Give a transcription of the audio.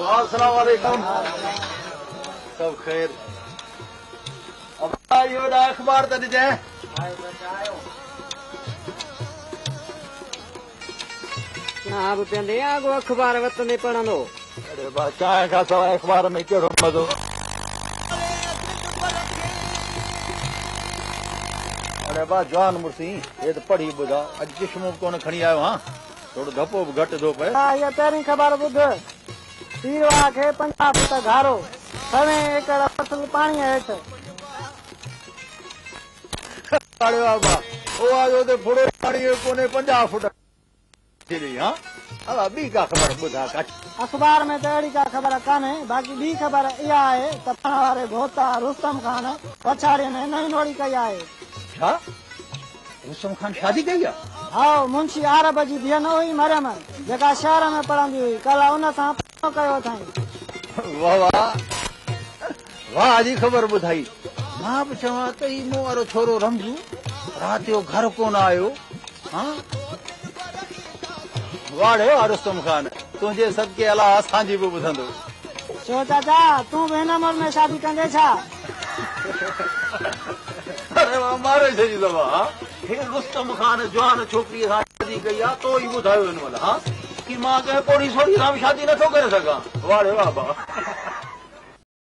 अस्सलाम वालेकुम। सब खैर। अब ये बड़ा अखबार तो ॾिजे। ना ॿुधंदे आगो अखबार वतंदे पढ़ंदो। अरे बा चांहि खां सवाइ अखबार में कहिड़ो मज़ो। अरे बा जवान मुर्सी ये तो पढ़ी ॿुधा अॼु चश्मो कोन खणी आयो हाँ थोड़ो धपो बि घटि थो पए। इहा पहिरीं ख़बर ॿुध। पीरवा खे 50 फुट घारो 6 एकड़ फसल पाणी हेठि। अरे बाबा वो आयो ते फुड़ो पाणी कोने 50 फुट थी हाँ अला ॿी का ख़बर ॿुधा कच अखबार में तो अहिड़ी का ख़बर कान्हे बाक़ी ॿी ख़बर इहा आहे त पाण वारे भोता रुस्तम खान पछाड़ीअ में नई नोड़ी कई आहे। छा रुस्तम खान शादी कई आहे? हा मुंशी आरब जी धीअ न हुई मरियम जेका शहर में पढ़ंदी हुई कल्ह उन सां कयो अथई। वाह वाह वाह जी ख़बर ॿुधाई। मां बि चवां त ही मूं वारो छोरो रमजू राति जो घर कोन आयो हाँ वाड़े वाह रुस्तम खान तुंहिंजे सदके अलाह असांजी बि ॿुधंदो। छो चाचा तूं बि हिन उमिरि में शादी कंदे छा? अरे वाह मारे छॾी दवा हे रुस्तम खान जवान छोकिरीअ सां शादी कई आहे तो ई ॿुधायो हिन महिल हाँ की मां कंहिं पोड़ी सोड़ी सां शादी नथो करे सघां। वाड़े वाह वाह।